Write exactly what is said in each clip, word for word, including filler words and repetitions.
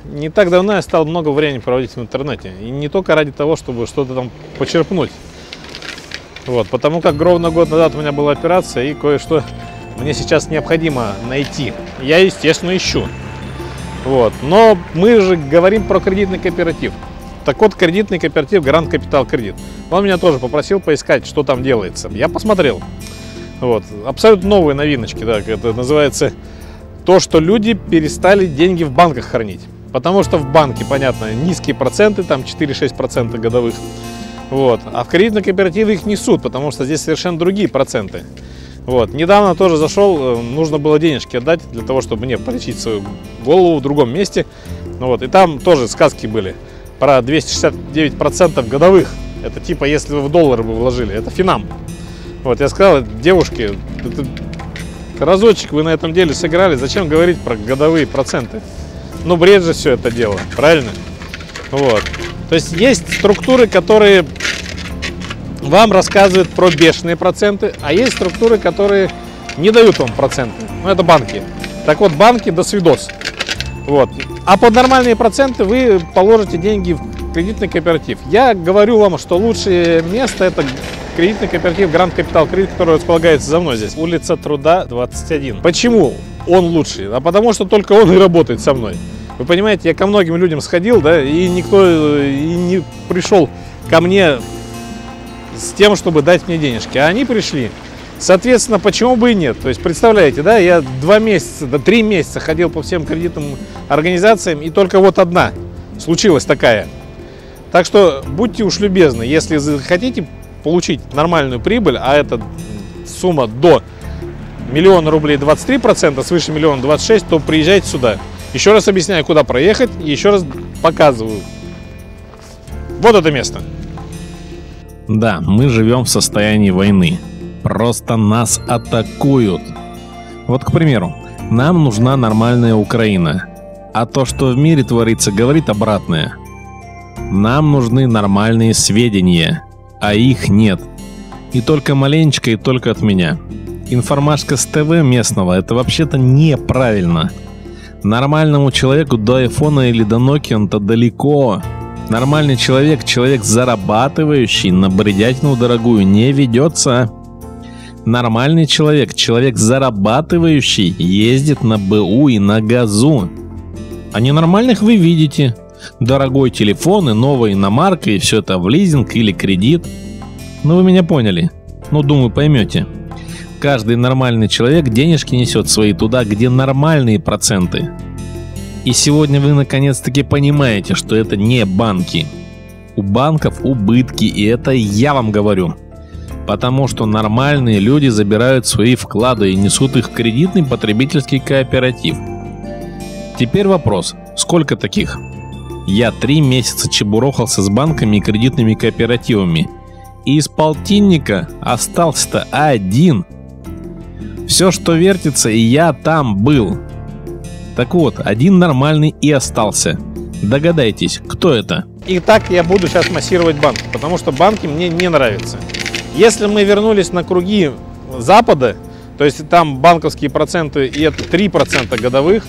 не так давно я стал много времени проводить в интернете. И не только ради того, чтобы что-то там почерпнуть. Вот, потому как ровно год назад у меня была операция, и кое-что мне сейчас необходимо найти. Я, естественно, ищу. Вот. Но мы же говорим про кредитный кооператив. Так вот, кредитный кооператив Гранд Капитал Кредит. Он меня тоже попросил поискать, что там делается. Я посмотрел. Вот. Абсолютно новые новиночки. Да. Это называется то, что люди перестали деньги в банках хранить. Потому что в банке, понятно, низкие проценты, там четыре-шесть процентов годовых. Вот. А в кредитные кооперативы их несут, потому что здесь совершенно другие проценты. Вот. Недавно тоже зашел, нужно было денежки отдать для того, чтобы мне полечить свою голову в другом месте. Вот. И там тоже сказки были про двести шестьдесят девять процентов годовых. Это типа, если вы в доллары бы вложили, это финам. Вот. Я сказал девушке, разочек вы на этом деле сыграли, зачем говорить про годовые проценты? Ну, бред же все это дело, правильно? Вот. То есть есть структуры, которые вам рассказывают про бешеные проценты, а есть структуры, которые не дают вам проценты. Ну, это банки. Так вот, банки до свидос. Вот. А под нормальные проценты вы положите деньги в кредитный кооператив. Я говорю вам, что лучшее место — это кредитный кооператив Гранд Капитал Кредит, который располагается за мной здесь. Улица Труда, двадцать один. Почему он лучший? А потому что только он и работает со мной. Вы понимаете, я ко многим людям сходил, да, и никто и не пришел ко мне с тем, чтобы дать мне денежки. А они пришли. Соответственно, почему бы и нет? То есть, представляете, да, я два месяца, до три месяца ходил по всем кредитным организациям, и только вот одна случилась такая. Так что будьте уж любезны, если хотите получить нормальную прибыль, а это сумма до миллиона рублей двадцать три процента, свыше миллиона двадцать шесть, то приезжайте сюда. Еще раз объясняю, куда проехать, и еще раз показываю. Вот это место. Да, мы живем в состоянии войны. Просто нас атакуют. Вот, к примеру, нам нужна нормальная Украина. А то, что в мире творится, говорит обратное. Нам нужны нормальные сведения, а их нет. И только маленечко, и только от меня. Информашка с ТВ местного — это вообще-то неправильно. Нормальному человеку до айфона или до Nokia-то далеко. Нормальный человек, человек зарабатывающий, на бредятину дорогую не ведется. Нормальный человек, человек зарабатывающий, ездит на БУ и на газу. А ненормальных вы видите. Дорогой телефон и новая иномарка, и все это в лизинг или кредит. Ну вы меня поняли. Ну, думаю, поймете. Каждый нормальный человек денежки несет свои туда, где нормальные проценты. И сегодня вы наконец-таки понимаете, что это не банки. У банков убытки, и это я вам говорю. Потому что нормальные люди забирают свои вклады и несут их в кредитный потребительский кооператив. Теперь вопрос, сколько таких? Я три месяца чебурохался с банками и кредитными кооперативами. И из полтинника остался-то один. Все, что вертится, и я там был. Так вот, один нормальный и остался. Догадайтесь, кто это? И так я буду сейчас массировать банки, потому что банки мне не нравятся. Если мы вернулись на круги Запада, то есть там банковские проценты, и это три процента годовых,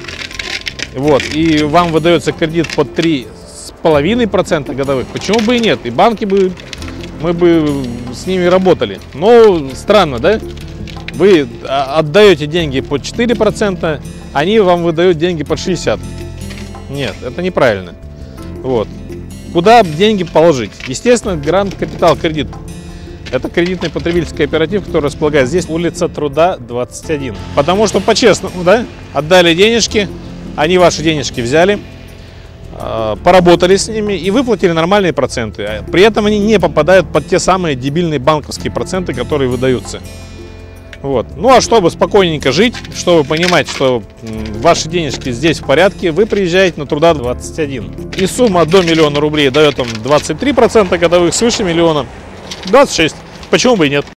вот, и вам выдается кредит под три с половиной процента годовых, почему бы и нет? И банки бы, мы бы с ними работали. Но странно, да? Вы отдаете деньги под четыре процента, они вам выдают деньги под шестьдесят процентов. Нет, это неправильно. Вот. Куда деньги положить? Естественно, Гранд Капитал Кредит. Это кредитный потребительский кооператив, который располагается здесь, улица Труда, двадцать один. Потому что по-честному, да, отдали денежки, они ваши денежки взяли, поработали с ними и выплатили нормальные проценты. При этом они не попадают под те самые дебильные банковские проценты, которые выдаются. Вот. Ну а чтобы спокойненько жить, чтобы понимать, что ваши денежки здесь в порядке, вы приезжаете на Труда двадцать один. И сумма до миллиона рублей дает вам двадцать три процента годовых, свыше миллиона двадцать шесть процентов. Почему бы и нет?